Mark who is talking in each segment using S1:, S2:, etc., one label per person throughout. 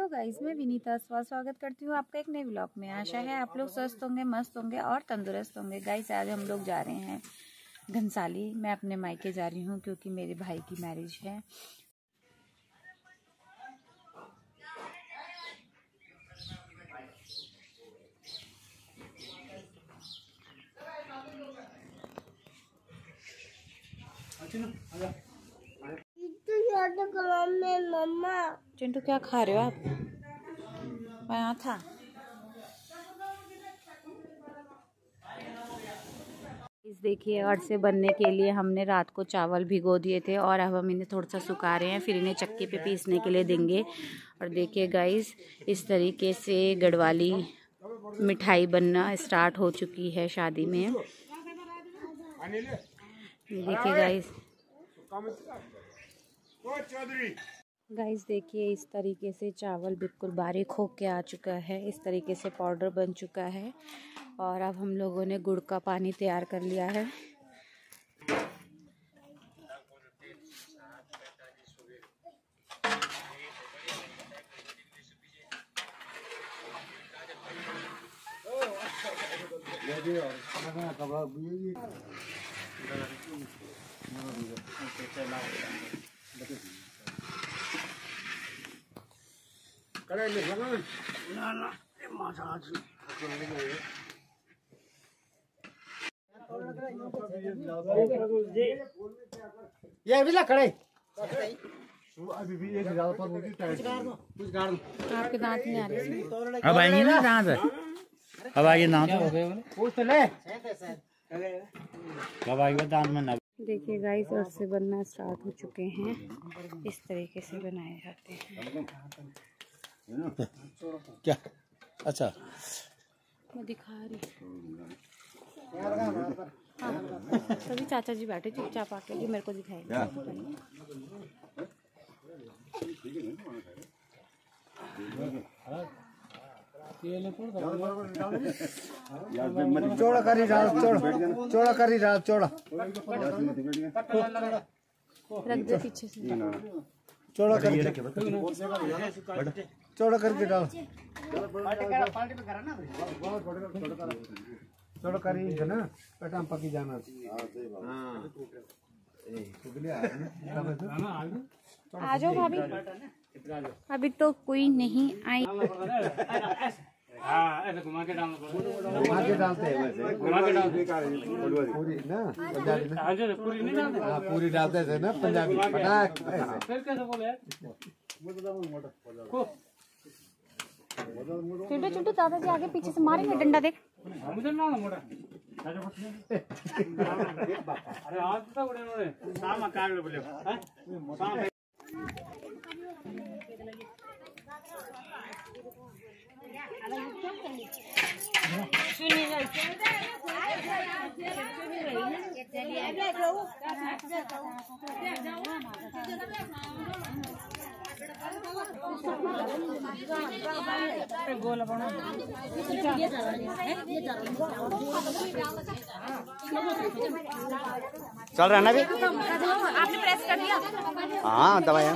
S1: Hello guys, मैं विनीता स्वागत करती हूँ आपका एक नए व्लॉग में। आशा है आप लोग स्वस्थ होंगे, मस्त होंगे और तंदुरुस्त होंगे। गाइस आज हम लोग जा रहे हैं घनसाली। मैं अपने मायके जा रही हूँ क्योंकि मेरे भाई की मैरिज है। चिंटू क्या खा रहे हो आप? मैं यहाँ था। इस देखिए, अरसे बनने के लिए हमने रात को चावल भिगो दिए थे और अब हम इन्हें थोड़ा सा सुखा रहे हैं, फिर इन्हें चक्की पे पीसने के लिए देंगे। और देखिए गाइस, इस तरीके से गढ़वाली मिठाई बनना स्टार्ट हो चुकी है शादी में। देखिए गाइस देखिए, इस तरीके से चावल बिल्कुल बारीक हो के आ चुका है। इस तरीके से पाउडर बन चुका है और अब हम लोगों ने गुड़ का पानी तैयार कर लिया है।
S2: ये भी ला खड़े
S1: आपके दांत नहीं आ रहे।
S3: अब आएंगे ना दांत, अब आएंगे दांत, कब आएगा दांत में ना।
S1: देखिए गाइस, अरसे बनना स्टार्ट हो चुके हैं। इस तरीके से बनाए जाते हैं।
S3: क्या अच्छा
S1: मैं दिखा रही हाँ, सभी चाचा जी बैठे चुपचाप आके जी मेरे को दिखाएंगे।
S2: चौड़ा करी डाल, चौड़ा करी डाल, चौड़ा
S1: रख दे पीछे से,
S2: चौड़ा करके डाल, चौड़ा करी है ना, पेटा में पकी जाना।
S1: आ जाओ भाभी, अभी तो कोई नहीं आई।
S3: घुमा के
S2: डालते हैं वैसे, घुमा के डालते पूरी ना पंजाबी में, पूरी नहीं डालते, पूरी डालते थे ना पंजाबी। फिर कैसे बोले
S1: चिंटू चिंटू चाचा जी आगे पीछे से मारेंगे डंडा, देख।
S3: अरे आज तो बड़े शाम का बोले
S2: चल रहा है ना भी?
S1: आपने प्रेस कर दिया?
S2: हाँ दवाई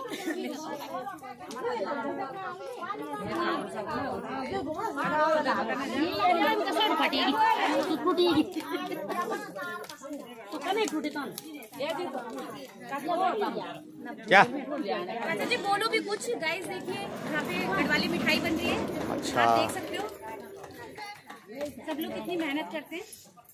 S2: क्या
S1: चाचा जी बोलो भी कुछ। गाइस देखिए, यहाँ पे गढ़वाली मिठाई बन रही है।
S2: अच्छा,
S1: आप देख सकते हो सब लोग कितनी मेहनत करते हैं।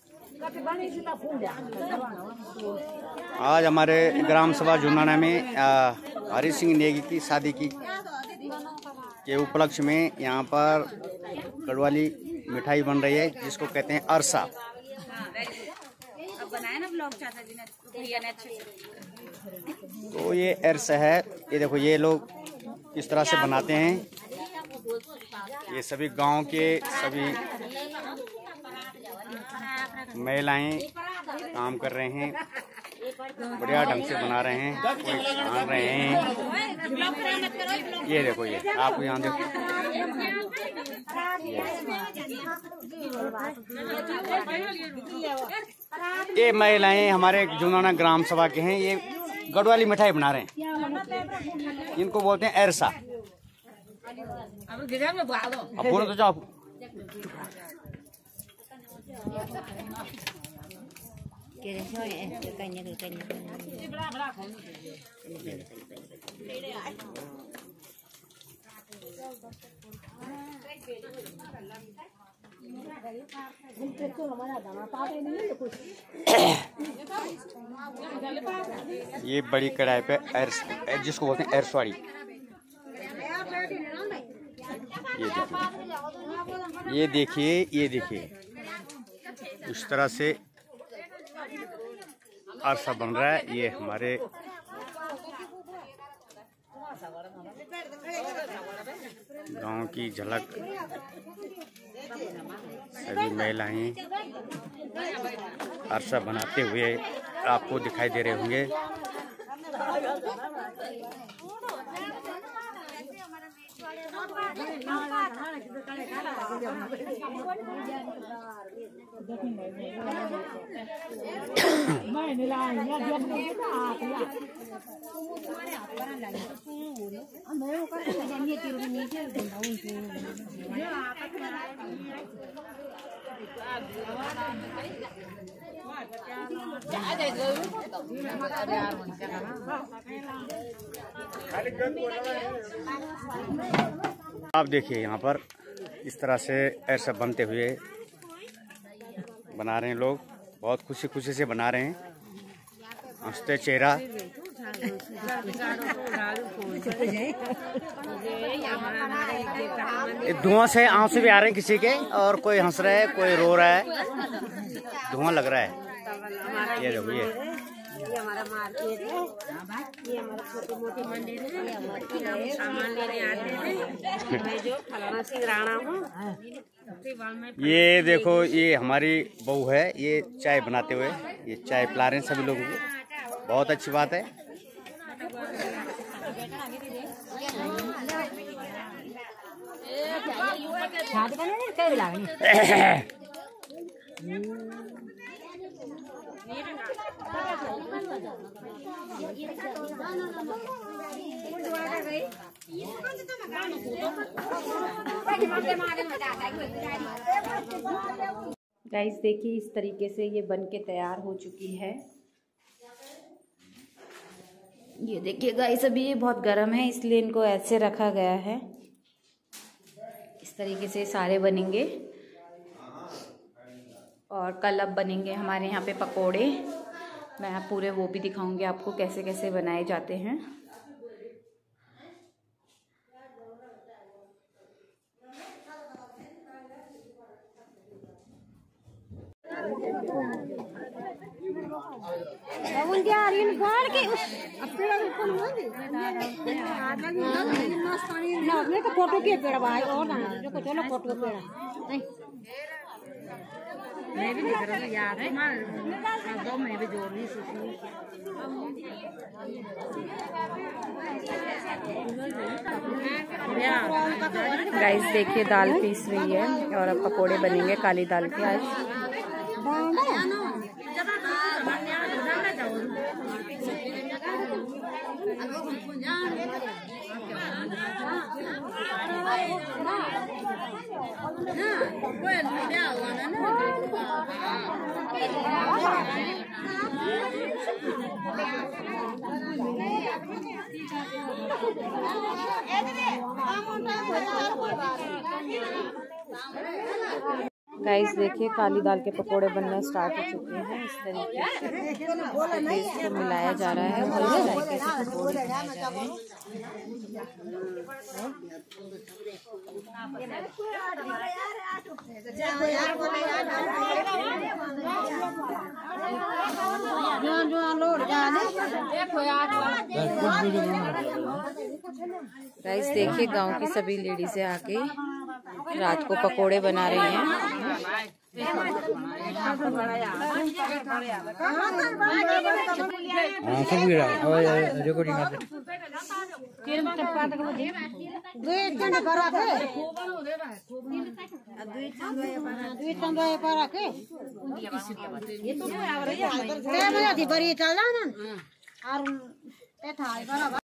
S2: आज हमारे ग्राम सभा जुनाना में हरि सिंह नेगी की शादी की के उपलक्ष्य में यहाँ पर गढ़वाली मिठाई बन रही है, जिसको कहते हैं अरसा।
S1: अब बनाया ना ब्लॉग चाचा जी ने, भैया ने अच्छे से।
S2: तो ये अरसा है, ये देखो ये लोग किस तरह से बनाते हैं। ये सभी गांव के सभी महिलाएं काम कर रहे हैं, बढ़िया ढंग से बना रहे हैं, कोई छान रहे हैं। ये देखो, ये आपको यहाँ देखो, ये महिलाएं हमारे जुनाना ग्राम सभा के हैं। ये गढ़वाली मिठाई बना रहे हैं, इनको बोलते हैं अरसा। अब बोलो तो जाओ। ये बड़ी कढ़ाई पे जिसको बोलते हैं एरसवाड़ी, ये देखिए इस तरह से अरसा बन रहा है। ये हमारे गांव की झलक, सभी महिलाएं अरसा बनाते हुए आपको दिखाई दे रहे होंगे। आप देखिए यहाँ पर इस तरह से ऐसा बनते हुए बना रहे हैं लोग, बहुत खुशी से बना रहे हैं, हंसते चेहरा। धुआं से आंसू भी आ रहे हैं किसी के, और कोई हंस रहा है, कोई रो रहा है, धुआं लग रहा है। ये देखो, ये
S4: हमारा मार्केट है, ये हमारा छोटी मोटी मंदिर है, हम सामान लेने आते हैं। मैं जो फलाना सिंह राणा हूँ।
S2: ये देखो, ये हमारी बहू है, ये चाय बनाते हुए, ये चाय पिला रहे हैं सभी लोगों को, बहुत अच्छी बात है।
S1: गाइस देखिए, इस तरीके से ये बन के तैयार हो चुकी है। ये देखिए गाइस, अभी ये बहुत गर्म है इसलिए इनको ऐसे रखा गया है। इस तरीके से सारे बनेंगे और कल अब बनेंगे हमारे यहाँ पे पकोड़े। मैं पूरे वो भी दिखाऊंगी आपको कैसे कैसे बनाए जाते हैं।
S4: फोटो के पेड़ भाई और जो चलो फोटो पेड़ मैं भी दिख रहा याद है मां दो मैं भी जोड़ ली
S1: गाइस देखिए, दाल पीस रही है और अब पकोड़े बनेंगे काली दाल के आज। गाइस देखिए, काली दाल के पकोड़े बनना स्टार्ट हो चुके हैं। इस तरीके से पेस्ट को मिलाया जा रहा है और इस तरीके से पकोड़े बनाए जा रहे हैं। गाइस देखिए, गांव की सभी लेडीजें आके रात को पकोड़े बना रही हैं।
S4: बड़ी चल